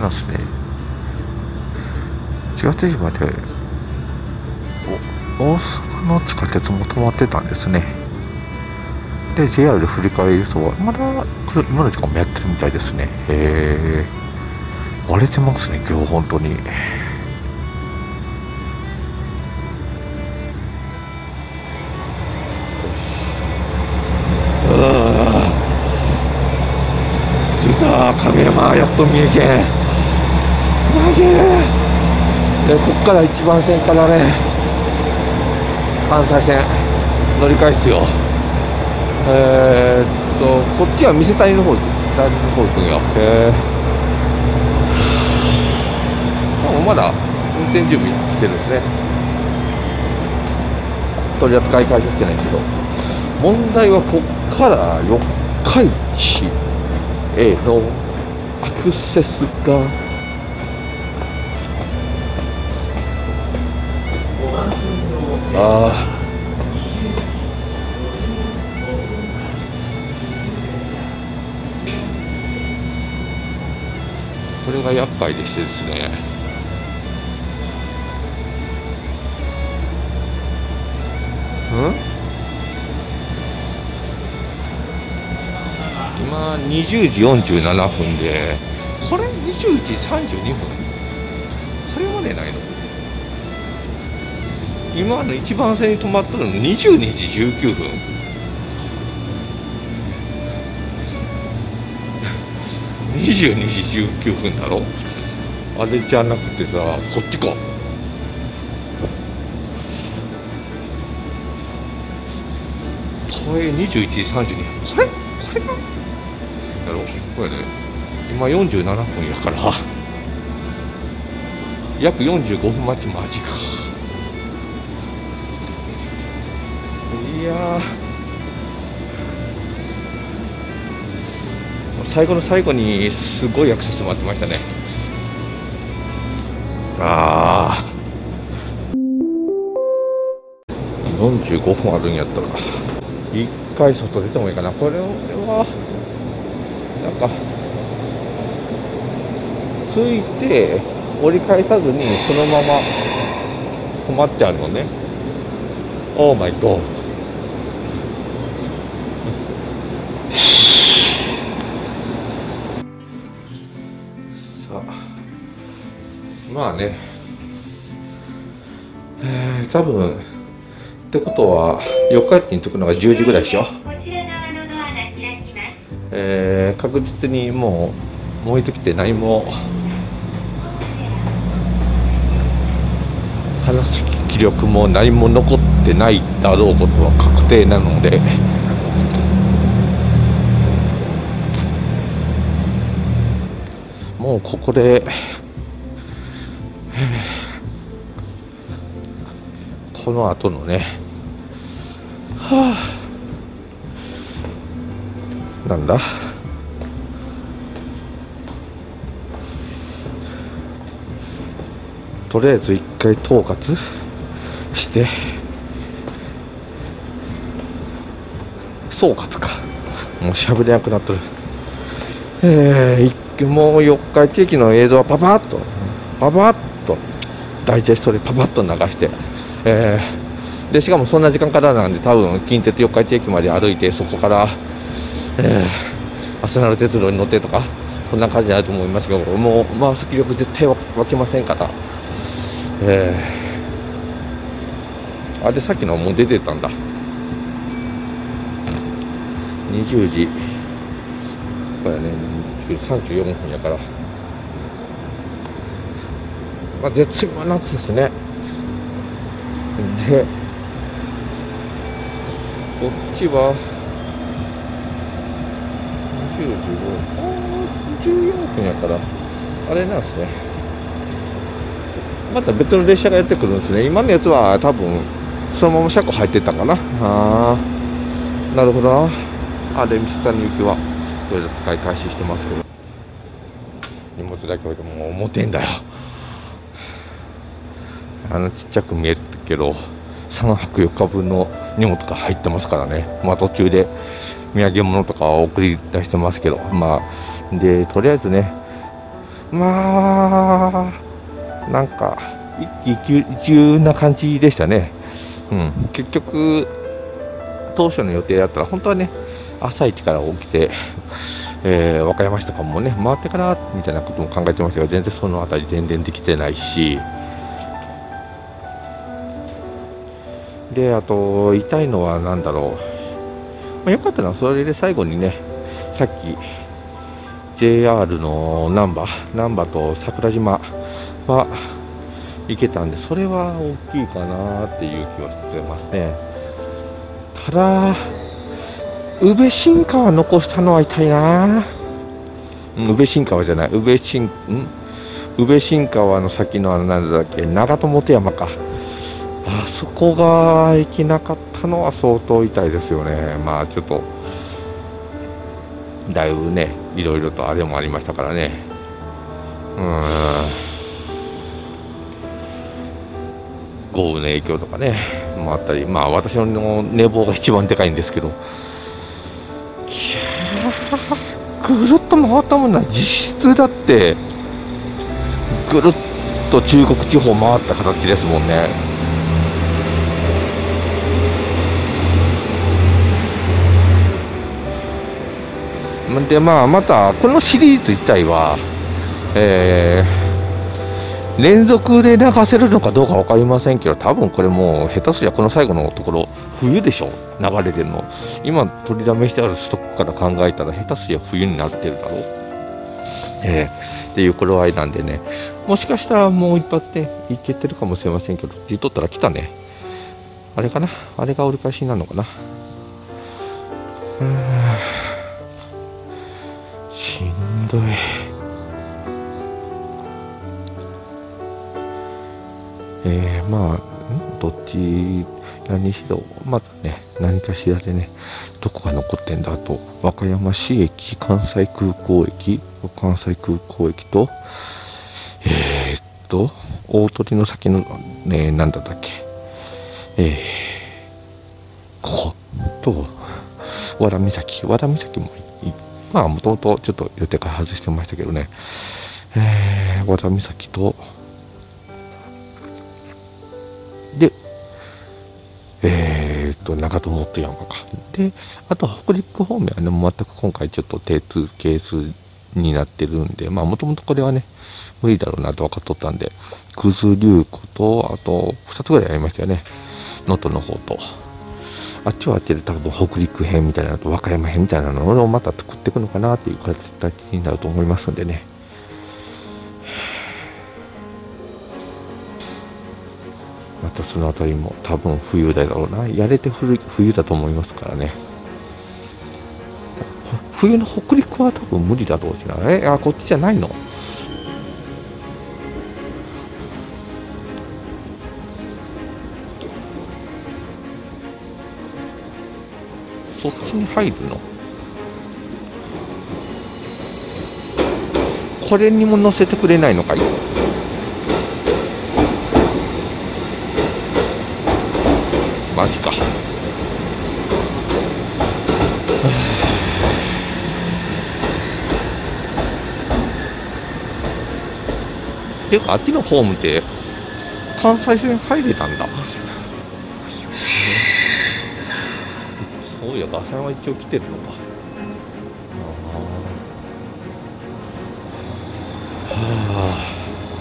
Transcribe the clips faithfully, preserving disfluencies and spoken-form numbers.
なんですね。千葉市場でお大阪の地下鉄も止まってたんですね。で ジェイアール で振り返るとまだ今の時間もやってるみたいですね。へえ、割れてますね今日本当に。着いた、亀山やっと三重県。マジでこっから一番線からね関西線乗り換えっすよ。えー、っとこっちは三瀬谷の方谷の方行くんよ。へえ、でもまだ運転準備してるんですね。取り扱い開始してないけど、問題はこっから四日市へのアクセスがああこれが厄介でしてですね、うん今にじゅうじよんじゅうななふんで、これにじゅうじさんじゅうにふん、これまでないの。今の一番線に止まってるのにじゅうにじじゅうきゅうふんにじゅうにじじゅうきゅうふんだろ。あれじゃなくてさ、こっちか。これにじゅういちじさんじゅうにふん、これこれがやろ、これね今よんじゅうななふんやから約よんじゅうごふん待ち。マジか。いやー最後の最後にすごいアクセス待ってましたね。あーよんじゅうごふんあるんやったら一回外出てもいいかな。これはなんかついて折り返さずにそのまま止まってあるのね。オーマイゴー。さあまあね、えー、多分ってことはよっか市に着くのがじゅうじぐらいでしょ。えー、確実にもう燃えてきて何も話す気力も何も残ってないだろうことは確定なので、もうここでこの後のね、はあ、なんだとりあえず一回統括して総括か、もう喋れなくなってる。えー、もう四日市駅の映像はパパッとパパッとダイジェストでパパッと流して、えー、でしかもそんな時間からなんで多分近鉄四日市駅まで歩いてそこから、えー、アスナル鉄道に乗ってとかそんな感じになると思いますけど、もう回す気力絶対湧きませんから、えー、あれさっきのもう出てたんだ。にじゅうじこれねさんじゅうよんふんやから、まあ、絶妙なアクセスね。でこっちはにじゅうじご、じゅうよんふんやからあれなんですね。また別の列車がやってくるんですね。今のやつは多分そのまま車庫入ってたかな。あーなるほど。あれ三瀬谷行きはこれで使い開始してますけど、荷物だけ置いてもう重てんだよ。あのちっちゃく見えるけどさんぱくよっかぶんの荷物が入ってますからね。まあ途中で土産物とかを送り出してますけど、まあでとりあえずね、 まあなんか一喜一憂な感じでしたね。うん、結局当初の予定だったら本当はね朝一から起きて、えー、和歌山市とかもね回ってからみたいなことも考えてましたが、全然そのあたり全然できてないし、であと痛いのは何だろう、まあ、よかったのはそれで最後にねさっき ジェイアール の難波難波と桜島は行けたんで、それは大きいかなっていう気はしてますね。ただ宇部新川残したのは痛いな。宇部新川じゃない宇部新ん宇部新川の先のあのなんだっけ長友本山か、あそこが行けなかったのは相当痛いですよね。まあちょっとだいぶねいろいろとあれもありましたからね。うーん豪雨の影響とかねもあったり、まあ私の寝坊が一番でかいんですけど、いやぐるっと回ったもんな。実質だってぐるっと中国地方回った形ですもんね。でまあまたこのシリーズ自体は、えー連続で流せるのかどうか分かりませんけど、多分これもう下手すりゃこの最後のところ冬でしょ、流れてるの。今取りだめしてあるストックから考えたら下手すりゃ冬になってるだろう、えー、っていう頃合いなんでね、もしかしたらもう一発でいけてるかもしれませんけど、言っとったら来たね。あれかな、あれが折り返しになるのかな。うーんしんどい。えー、まあどっち何しろまだね何かしらでねどこが残ってんだと、和歌山市駅、関西空港駅、関西空港駅とえー、っと大鳥の先のねなんだったっけ、えー、ここと和田岬、和田岬もまあもともとちょっと予定から外してましたけどね、えー、和田岬とで、えー、と長友本山かで、あと北陸方面はね全く今回ちょっと手通係数になってるんで、まあもともとこれはね無理だろうなと分かっとったんで、九頭竜湖とあとふたつぐらいありましたよね、能登の方と、あっちはあっちで多分北陸編みたいなのと和歌山編みたいなのをまた作っていくのかなっていう形になると思いますんでね。またそのあたりも多分冬だろうな、やれて冬だと思いますからね。冬の北陸は多分無理だろうしな。えあこっちじゃないの、そっちに入るの、これにも乗せてくれないのかい。マジか。ていうかあっちのホームって関西線入れたんだ。そういやガサは一応来てるのか。はあ、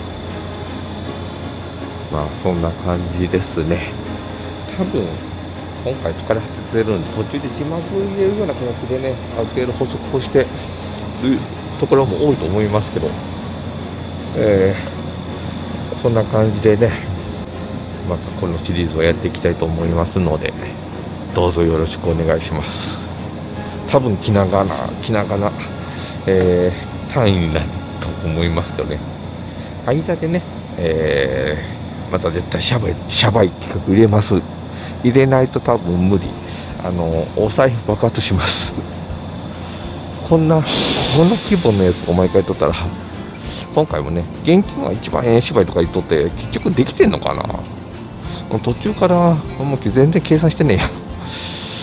まあそんな感じですね。多分今回疲れ果ててるんで途中で字幕入れるような形でねある程度補足をしてるところも多いと思いますけど、えー、そんな感じでねまたこのシリーズをやっていきたいと思いますのでどうぞよろしくお願いします。多分気長な気長な、えー、単位になると思いますけどね、間でね、えー、また絶対シャバいシャバい企画入れます。入れないと多分無理、あのお財布爆発しますこんなこの規模のやつを毎回取ったら、今回もね現金は一番円芝居とか言っとって結局できてんのかな、途中からもう全然計算してねえや、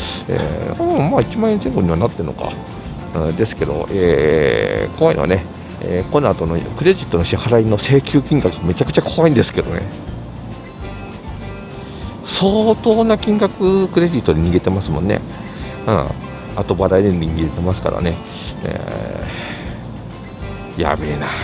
えー、まあいちまん円前後にはなってんのか、うん、ですけど、えー、怖いのはねえー、この後のクレジットの支払いの請求金額めちゃくちゃ怖いんですけどね、相当な金額クレジットで逃げてますもんね。うん、後払いで逃げてますからね、えー、やべえな、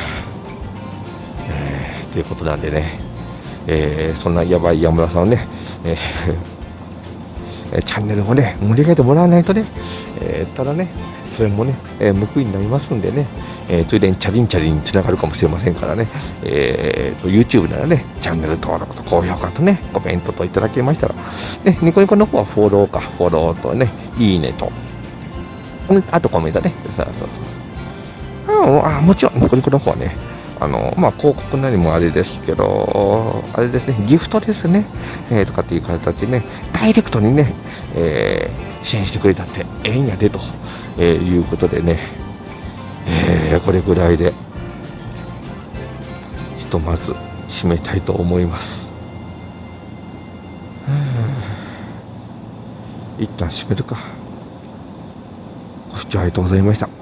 えー、ということなんでね、えー、そんなやばい山村さんをね、えー、チャンネルをね盛り上げてもらわないとね、えー、ただねそれもね、えー、報いになりますんでね、えー、ついでにチャリンチャリンにつながるかもしれませんからね、えー、と YouTube ならねチャンネル登録と高評価とねコメントといただけましたら、ね、ニコニコの方はフォローかフォローとねいいねと、あとコメントね、そうそうそう、ああもちろんニコニコの方はね、あのまあ、広告なりもあれですけど、あれですね、ギフトですね、えー、とかっていう形でね、ダイレクトにね、えー、支援してくれたってええんやでと、えー、いうことでね、えー、これぐらいでひとまず締めたいと思います。一旦締めるか。ご視聴ありがとうございました。